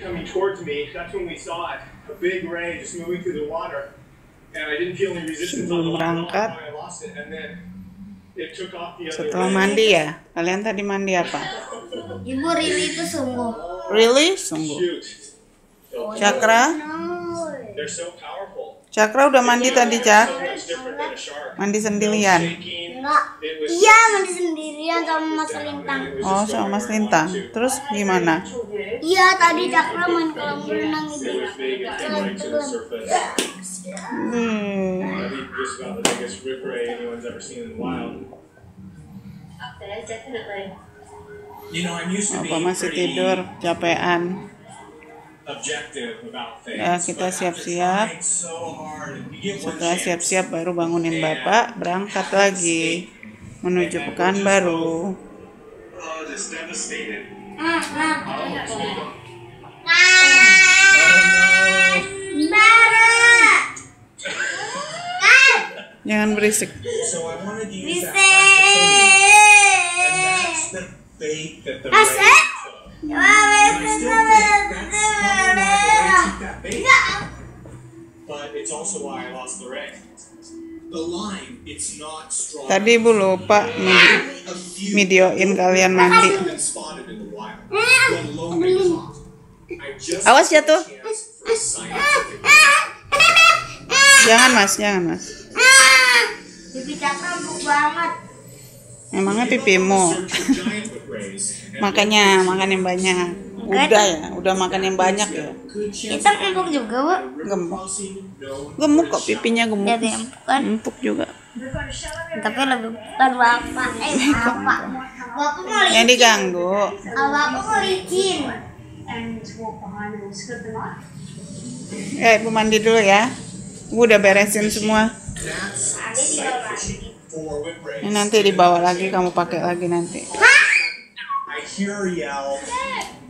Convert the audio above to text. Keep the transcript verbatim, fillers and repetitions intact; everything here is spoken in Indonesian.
coming towards me. That's when we saw it. A big ray just moving through the water. And I didn't feel any resistance on the line at all. I lost it. And then it took off the other Setelah way. mandi ya? Kalian tadi mandi apa? Ibu really itu sungguh. Really? Sungguh. Shoot. Cakra? They're so powerful. Cakra udah mandi tadi, Cak? So much different than a shark. Mandi sendirian. Shaking. Enggak. It was Iya, mandi sendirian sama Mas Lintang. Oh, sama Mas Lintang. Terus gimana? Iya, tadi Cakra main kolam renang It itu. was big and came right to the surface. Hmm. I think just about the biggest rip ray anyone's ever seen in the wild. Up there, definitely. You know, I'm used to Apa being masih pretty tidur, capean? objective about things. Ya, kita but after siap-siap. trying so hard and you get one Setelah chance, siap-siap baru bangunin Bapak, berangkat lagi menuju Pekanbaru. oh, just devastated. Nah, nah. Oh, no. Jangan berisik. So I wanted to use that Bisa. and that's the bait that the ray Asik. took. And I still think that's probably why the ray took that bait. But it's also why I lost the ray. The line, it's not strong. Tadi Ibu lupa nih A few videoin kalian mandi. been spotted in the wild, let alone been caught. I just Awas jatuh. had a chance for scientific. Jangan Mas, jangan Mas. Pipi Cakra empuk banget. Emangnya pipimu. Search for giant whip rays, and Makanya makan yang banyak. Udah ya, udah makan yang banyak ya. good chance Kita empuk juga, Bu. Gemuk. crossing known. Gemuk kok pipinya gemuk. Jadi empuk kan? Empuk juga. Tapi lebih bukan bapak. Eh, bapak. Bapak mau Yang licin. diganggu. Ah, bapak mau licin. And walk behind them and scoop them up. Eh, Ibu mandi dulu ya. Ibu udah beresin semua. That's sight fishing for whip rays. Ini nanti dibawa lagi, kamu pakai lagi nanti. I hear her yell,